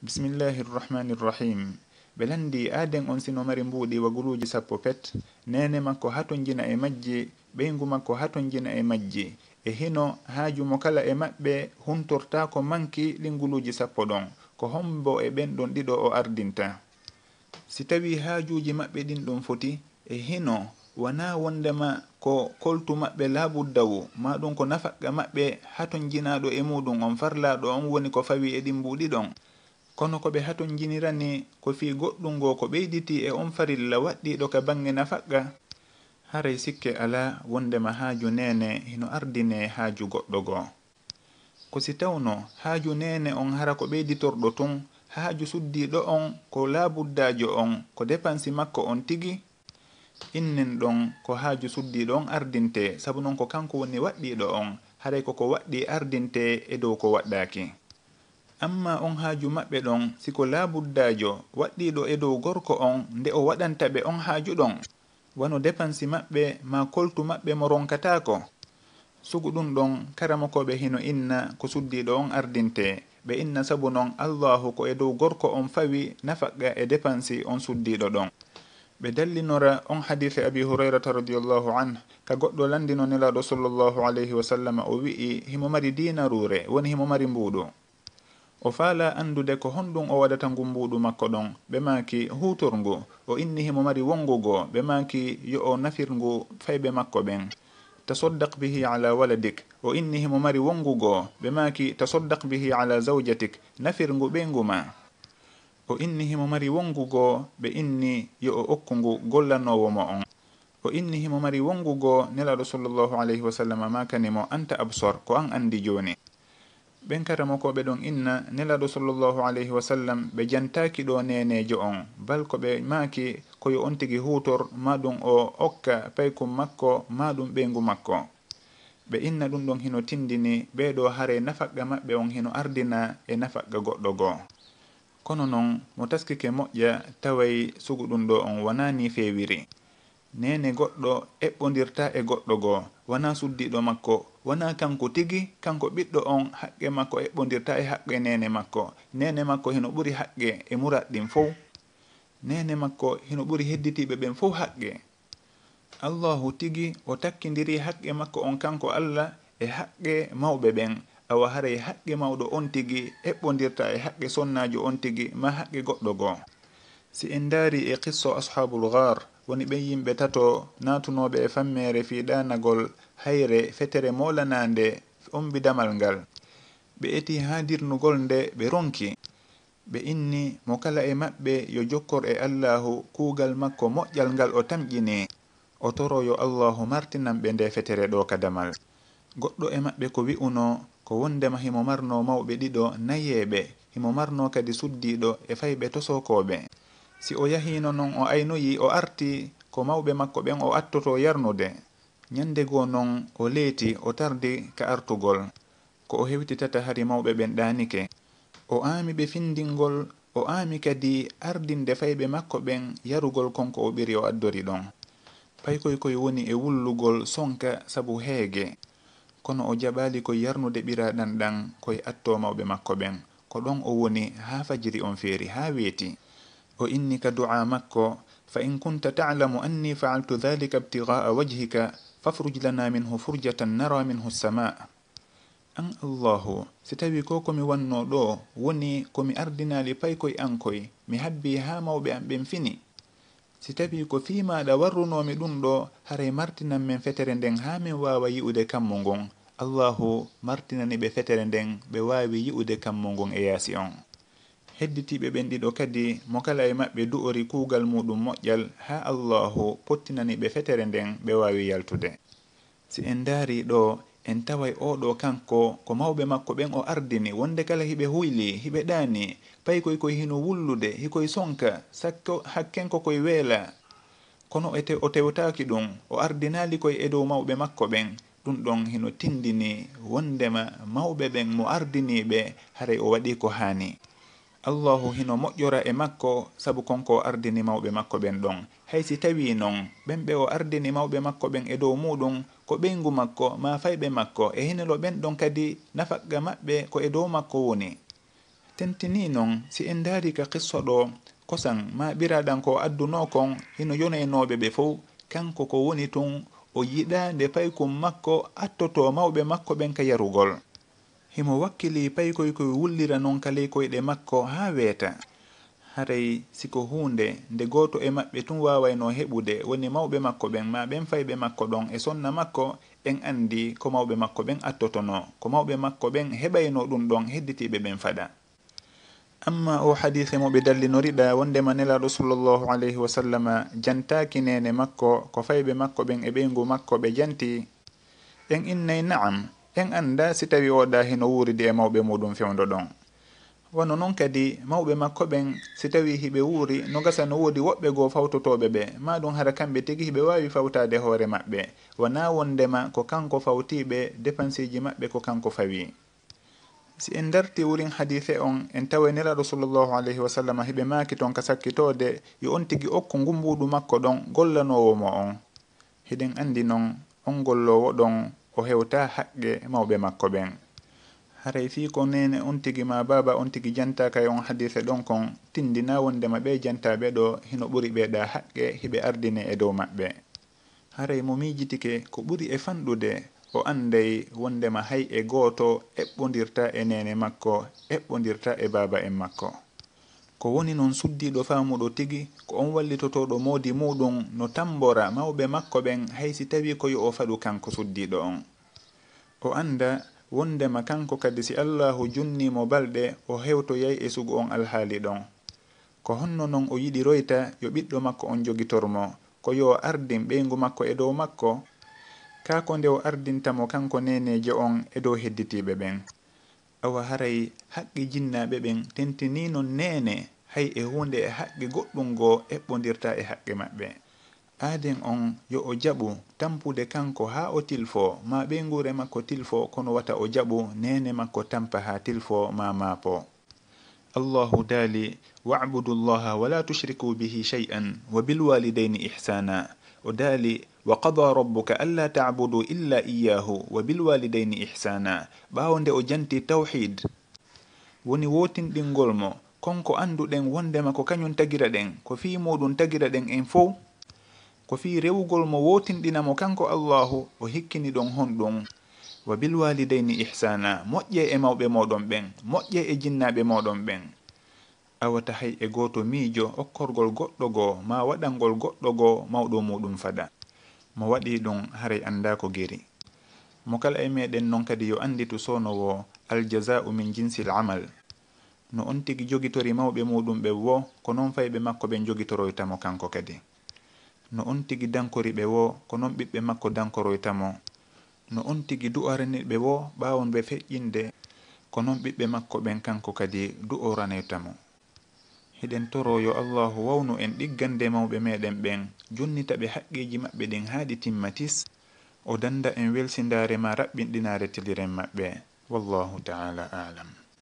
Bismillahirrahmanirrahim. Belandi aden on sino mari mbuudi waguluji sappo pet, nene makko haton jina e majji, ɓeyngu makko haton jina e majji, e hino haaju mo kala e maɓɓe huntorta ko manki linguluji sappo ɗon, ko hombo e ɓen ɗon ɗiɗo o ardinta. Si tawi haajuji maɓɓe ɗin ɗon foti, e hino wana wondema ko koltu maɓɓe laabuddawu, ma ɗum ko nafaqa maɓɓe haton jinaɗo e muɗum on farlaɗo on woni ko fawi e ɗin mbuuɗi ɗon. Kono ko ɓe haton jinirani ko fi goɗɗum go ko ɓeyditi e on farilla waɗɗiɗo ka bange nafaqa, haray sikke ala wondema haaju nene hino ardine haaju goɗɗo go. Ko si tawno haaju nene on hara ko ɓeyditorɗo tun, haaju suddiɗo on ko laabuddajo on ko dépensi makko on tigi, innen ɗon ko haaju suddiɗo on ardinte, sabu non ko kanko woni waɗɗiɗo on, haray koko waɗɗi ardinte e dow ko waɗɗaki. Amma on haaju maɓɓe ɗon siko laabuddajo waɗɗiɗo e dow gorko on nde o waɗanta ɓe on haaju ɗon, wano dépensi maɓɓe ma koltu maɓɓe mo ronkatako, sugu ɗum ɗon karamokoɓe hino inna ko suddiɗo on ardinte, ɓe inna sabu non Allahu ko e dow gorko on fawi nafaqa e dépensi on suddiɗo ɗon. Ɓe dallinora on hadithe Abi Hurairata radiyallahu anhu, ka goɗɗo landino nelaɗo sallallahu alayhi wa sallam o wi'i himo mari dinarure, woni himo mari mbuuɗu. O faala andude ko honɗum o waɗata ngu mbuuɗu makko ɗon, ɓe maki hutorngu, o inni himo mari wongugo, ɓe maki yo o nafirngu fayɓe makko ɓen. Tasoddaq bihi ala waladik, o inni himo mari wongugo, ɓe maki tasoddaq bihi ala zawjatik, nafirngu ɓeyngu ma. O inni himo mari wongugo, ɓe inni yo o okkungu gollanowo mo on. O inni himo mari wongugo, nelaɗo sallallahu alayhi wa sallam makanimo anta absor, ko an andi joni. ɓen karamokoɓe ɗon inna nelaɗo sallallahu alayhi wa sallam ɓe jantaki ɗo nenejo on, bal ko ɓe maki koyo on tigi hutor, maɗum o okka paykum makko, maɗum ɓeyngu makko. Ɓe inna ɗum ɗon hino tindini ɓeɗo hare nafaqa maɓɓe on hino ardina e nafaqa goɗɗo go. Kono non mo taskike moƴƴa taway sugu ɗum ɗo on wanani fewiri. Nene goɗɗo eɓɓodirta e goɗɗo go, wana suddiɗo makko, wana kanko tigi, kanko ɓiɗɗo on haqqe makko eɓɓodirta e haqqe nene makko. Nene makko hino ɓuri haqqe e muraɗɗin fof. Nene makko hino ɓuri hedditiɓe ɓen fof haqqe. Allahu tigi o takkidiri haqqe makko on kanko Allah e haqqe mawɓe ɓen, awa haray haqqe mawɗo on tigi eɓɓodirta e haqqe sonnajo on tigi, ma haqqe goɗɗo go. Si en daari e qisso ashabul ghar, woni ɓen yimɓe tato natunoɓe e fammere fiɗanagol hayre fetere molanande on bidamal ngal, ɓe eti hadirnugol nde ɓe ronki, ɓe inni mo kala e maɓɓe yo jokkor e Allahu kuugal makko moƴƴal ngal o tamƴini, o toro yo Allahu martinan ɓe nde fetere ɗo kadamal. Goɗɗo e maɓɓe ko wi'uno ko wondema himo marno mawɓe ɗiɗo nayeɓe, himo marno kadi suddiɗo e fayɓe tosokoɓe. Si o yahino non o aynoyi o arti ko mawɓe makko ɓen o attoto yarnude, nyande go non o leeti o tardi ka artugol, ko o hewtitata hari mawɓe ɓen ɗanike. O aami ɓe findingol, o aami kadi ardinde fayɓe makko ɓen yarugol konko o ɓiri o addori ɗon. Paykoy koye woni e wullugol sonka sabu heege, kono o jaɓali koye yarnude ɓiraɗan ɗan koye atto mawɓe makko ɓen, ko ɗon o woni ha fajiri on feeri ha weeti. O inni ka du'a makko, fa in kunta ta'lamu anni fa'altu dhalika ibtigha'a wajhika fafruj lana minhu furjatan nara minhu as-sama'. An Allahu, si tawi ko komi wanno ɗo woni komi ardinali paykoy an koy, mi habbi ha mawɓe am ɓen fini. Si tawi ko fimaɗa warrunomi ɗum ɗo, haray martinan men fetere nden ha min wawa yi'ude kammo ngon. Allahu martinani ɓe fetere nden ɓe wawi yi'ude kammo ngon e yaasi on. Hedditiɓe ɓen ɗiɗo kadi mo kala e maɓɓe du'ori kuugal muɗum moƴƴal, ha Allahu pottinani ɓe fetere nden ɓe wawi yaltude. Si en daari ɗo, en taway oɗo kanko ko mawɓe makko ɓen o ardini, wonde kala hiɓe huyli, hiɓe ɗani, paykoy koye hino wullude, hikoye sonka, sakko hakkenko koye weela. Kono o tewtaki ɗum, o ardinali koye e dow mawɓe makko ɓen, ɗum ɗon hino tindini wondema mawɓe ɓen mo ardiniɓe haray o waɗi ko hani. Allahu hino moƴƴora e makko sabu konko o ardini mawɓe makko ɓen ɗon. Haysi tawi non ɓen ɓe o ardini mawɓe makko ɓen e dow muɗum ko ɓeyngu makko ma fayɓe makko, e hinelo ɓen ɗon kadi nafaqa maɓɓe ko e dow makko woni. tentini non si en daari ka qissa ɗo kosan ma ɓiraɗan ko adduno kon hino yonaynoɓe ɓe fof kanko ko woni tun o yiɗa nde paykum makko attoto mawɓe makko ɓen ka yarugol. himo wakkili paykoy koye wullira non ka ley koyɗe makko ha weeta. haray siko hunde nde goto e maɓɓe tun wawayno heɓude woni mawɓe makko ɓen ma ɓen fayɓe makko ɗon e sonna makko en andi ko mawɓe makko ɓen attotono ko mawɓe makko ɓen heɓayno ɗum ɗon hedditiɓe ɓen faɗa. amma o hadise mo ɓe dallinoriɗa wondema nelaɗo sallllahu alayhi wa sallama jantaki nene makko ko fayɓe makko ɓen e ɓeygu makko ɓe janti en innay na'am en anda si tawi oɗa hino wuridi e mawɓe muɗum fewdo ɗon. wono noon kadi mawɓe makko ɓen si tawi hiɓe wuuri no gasa no woodi woɓɓe goo fawtotoɓe ɓe maɗum hara kamɓe tigi hiɓe wawi fawtade hoore maɓɓe wona wondema ko kanko fawtiɓe dépensiji maɓɓe ko kanko fawi. si en darti wurin hadise on en tawa nelaɗo sallllahu alayhi wa sallam hiɓe maaki toon ka sakkitode yo on tigi okko ngumbuɗu makko ɗon gollanowo mo on. hiɗen andi noon on gollowo ɗon o hewta haqqe mawɓe makko ɓen. haray fi ko nene on tigi ma baba on tigi jantaka e on hadise ɗon kon tindina wondema ɓe jantaɓe ɗo hino ɓuri ɓeɗa haqqe hiɓe ardine e dow maɓɓe. haray mo mijitike ko ɓuri e fanɗude o anday wondema hay e goto eɓɓodirta e nene makko eɓɓodirta e baba en makko. ko woni noon suddiɗo famuɗo tigi ko on wallitotoɗo moodi muɗum no tambora mawɓe makko ɓen hay si tawi koyo o faɗu kanko suddiɗo on. o anda wondema kanko kadi si allahu junnimo balɗe o hewtoyay e sugu on alhaali ɗon. ko honno noon o yiɗi royta yo ɓiɗɗo makko on jogitormo ko yo ardin ɓeygu makko e dow makko kako nde o ardintamo kanko neneje on e dow hedditiɓe ɓen. awa haray haqqi jinnaɓe ɓen tentini non nene hay e hunde e haqqi goɗɗum goo eɓɓodirta e haqqe maɓɓe. aaden on yo o jaɓu tampude kanko ha o tilfo ma ɓeygure makko tilfo kono wata o jaɓu nene makko tampa ha tilfo ma maapo. allahu daali wa'budu llaha wala tushriku bihi shay'an wa bilwalidayni ihsana. o daali wa qada rabbuka alla ta'budu illa iyyahu wa bilwalidayni ihsana. ɓawo nde o janti tawhid woni wotinɗingol mo konko anduɗen wondema ko kañum tagira ɗen ko fi muɗum tagira ɗen en fof ko fi rewugol mo wotinɗinamo kanko allahu o hikkini ɗon honɗum wa bilwalidayni ihsana moƴƴe e mawɓe moɗon ɓen moƴƴe e jinnaɓe moɗon ɓen. awata hay e goto miijo okkorgol goɗɗo goo ma waɗangol goɗɗo goo mawɗo muɗum fada mo waɗi ɗum haray anda ko geri. mo kala e meɗen noon kadi yo anditu sonowo aljaza'u min jinsil amal. no on tigi jogitori mawɓe muɗum ɓe wo ko noon fayɓe makko ɓen jogitoroytamo kanko kadi. no on tigi dankori ɓe wo ko noon ɓiɓɓe makko dankoroytamo. no on tigi du'arani ɓe wo ɓawon ɓe feƴƴinde ko noon ɓiɓɓe makko ɓen kanko kadi du'oranaytamo. hiɗen toro yo allahu wawnu en ɗiggande mawɓe meɗen ɓen jonnita ɓe haqqeji maɓɓe ɗin haaɗi timmatis o danda en welsindare ma raɓɓinɗinare tiliren maɓɓe. wallahu ta'ala a'lam.